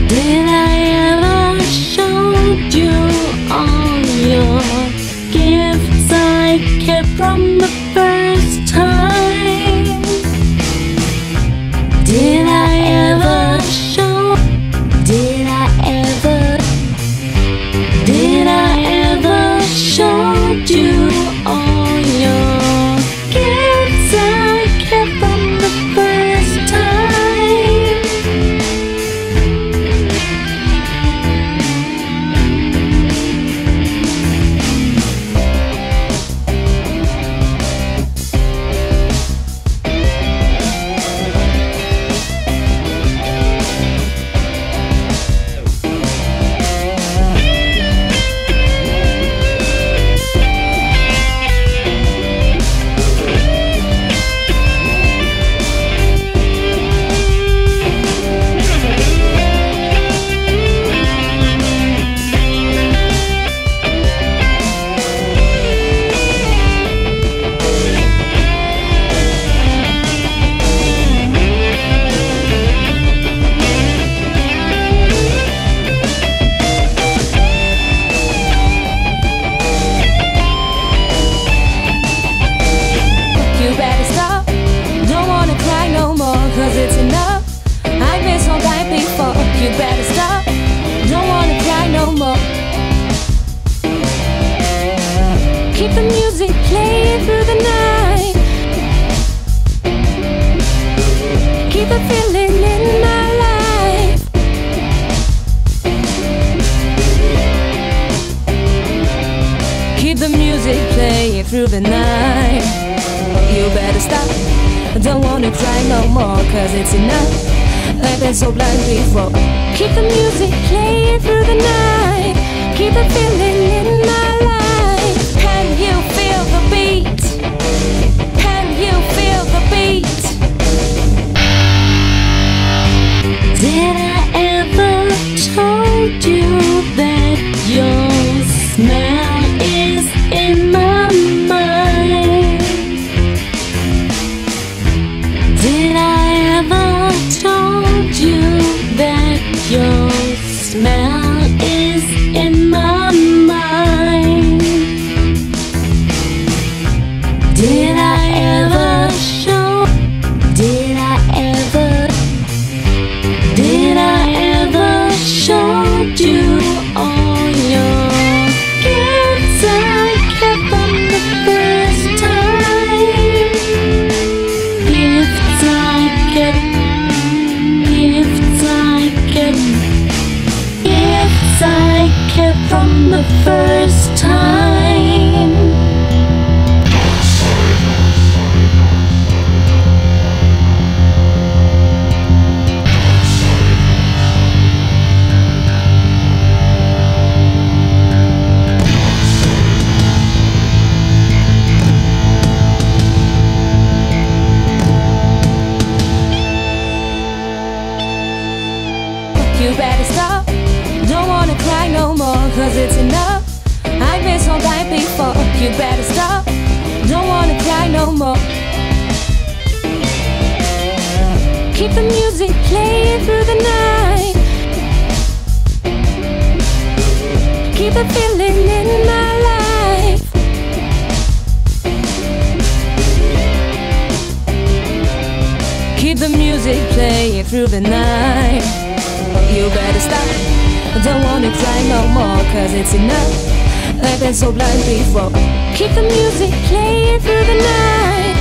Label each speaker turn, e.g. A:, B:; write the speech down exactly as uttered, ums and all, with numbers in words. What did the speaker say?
A: Did I ever show you all your gifts I kept from the first time? Did I ever show? Did I ever? Did I ever show you all your gifts I kept from the first time?
B: Cause it's enough, I've been so bad before. You better stop, don't wanna cry no more. Keep the music playing through the night. Keep the feeling in my life. Keep the music playing through the night. You better stop, don't wanna cry no more, cause it's enough, I've been so blind before. Keep the music playing through the night. Keep the feeling in my life. Can you feel the beat? Can you feel the beat?
A: Did I ever told you that your smell is in my mind? Did I ever told you that your smell is in my mind? Did I ever show? Did I ever? Did I ever show you all your gifts I kept from the first time? Gifts I kept, gifts I kept, gifts I kept from the first time.
B: You better stop, don't wanna cry no more, cause it's enough, I've been so bad before. You better stop, don't wanna cry no more. Keep the music playing through the night. Keep the feeling in my life. Keep the music playing through the night. You better stop, don't wanna cry no more, cause it's enough, I've been so blind before. Keep the music playing through the night.